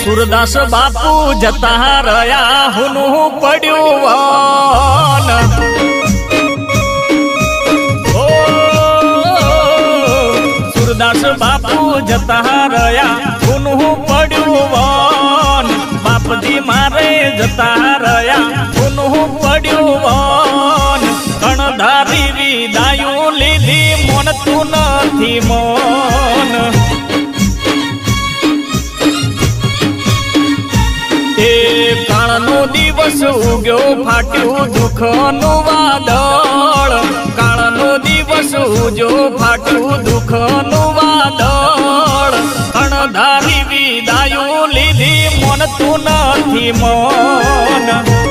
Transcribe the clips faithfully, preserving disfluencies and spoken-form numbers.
सूरदास बापू जता रया हुनु पड्यू वन। ओ सूरदास बापू जता रया हुनु पड्यू वन। बापजी मारे जता रया हुनु पड्यू वन। कणधारी विदायु लीधी मन तू नथी मन। काळनो दिवस उग्यो फाट्यू दुःखनु वादळ। काळनो दिवस उग्यो फाट्यू दुःखनु वादळ। कणधारी विदायु लीधी मन तू नथी मन।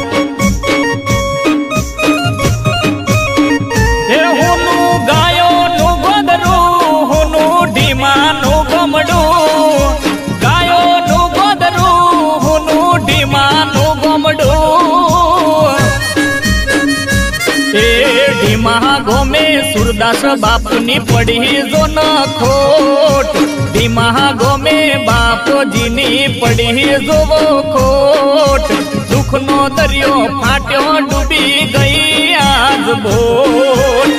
हे हुनु गायो नु गोदरू हुनु ढीमानु गमडू। गायो नु गोदरू हुनु ढीमानु गमडू। ए ढीमा गोमे सूरदास बापूनी पड़ी जो न खोट। ढीमा गोमे बापूजीनी पड़ी जो वो खोट। दुख नो दरियो फाट्यो डूबी गई आज बोट।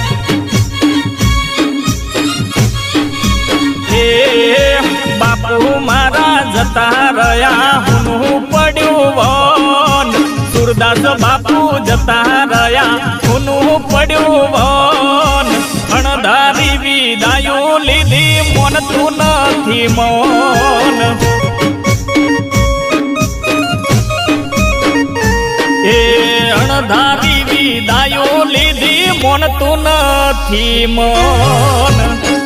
ए बापू मारा जता रया हुनु पड्यू वन। सूरदास बापू जता रया हुनु पड्यू वन। कणधारी विदायु लीधी मन तू नथी मन। ए अणधारी विदायु लीधी मन तू नथी मन।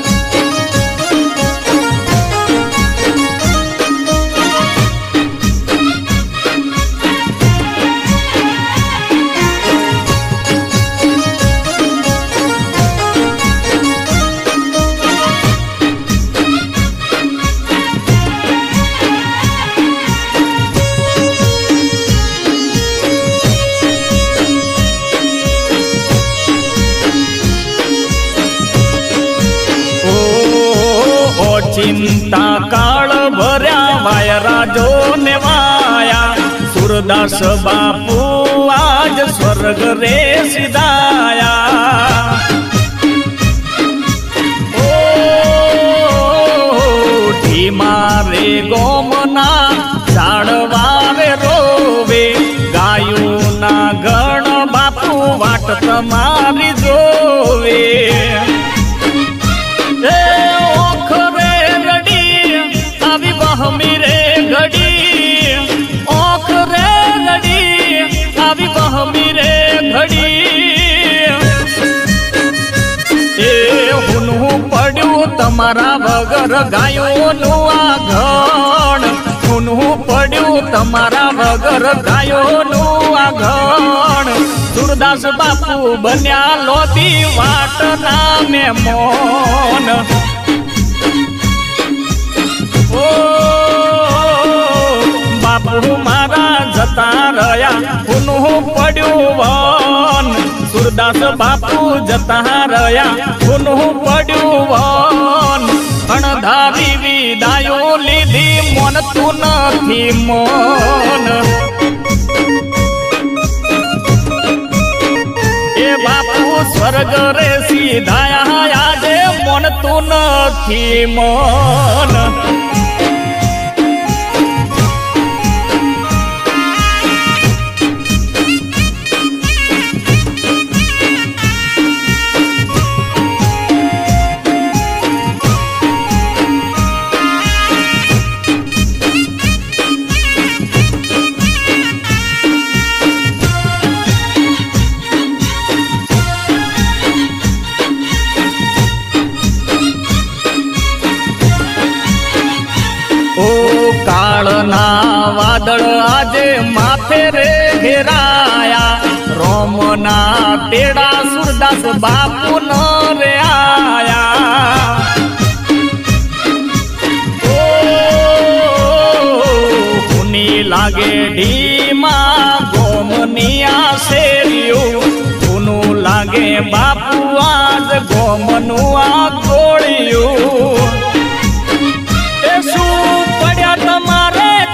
चिंता काळ भर्या वायरा जो नेवाया। सूरदास बापू आज स्वर्ग रे सिधाया। ओ ढीमा रे गोमना झाडवारे रोवे। गायूना गण बापू वाट तमारी जोवे। मीरे घड़ी ओख रे रड़ी आवी बह मीरे घड़ी। ए हुनु पड्यू तमारा वगर गायो नु आघण। हुनु पड्यू तमारा वगर गायो नु आघण। सूरदास बापू बन्या लोधी वाट नामे मोन। ओ बापू मारा जता रया हुनु पड्यू वन। सूरदास बापू जता रया हुनु पड्यू वन। कणधारी विदायु लीधी मन तू नथी मन। ए बापू स्वर्ग रे सीधाया आजे मन तू नथी मन। काळना वादळ आजे माथे रे घेराया। रोमना तेड़ा सूरदास बापू न रे आया। ओ हुनी लागे ढीमा गोमनिया शेरियो। हुनु लागे बापू आज गोमनुआ गोळियो। पड्या तमारे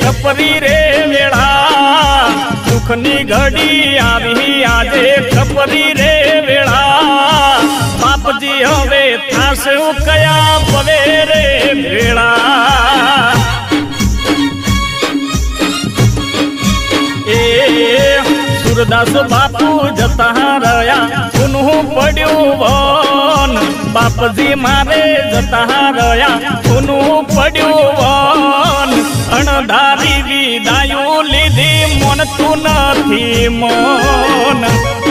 खपरी रे वेळा दुखनी घड़ी आवी आजे खपरी रे वेळा बापजी हवे थासे कया पवे रे वेळा ए सूरदास बापू जता रया सुनू पड्यू वन बापजी मारे जता रया सुनू पड्यू वन अणधारी विदायु लीधी मन तू नथी मन।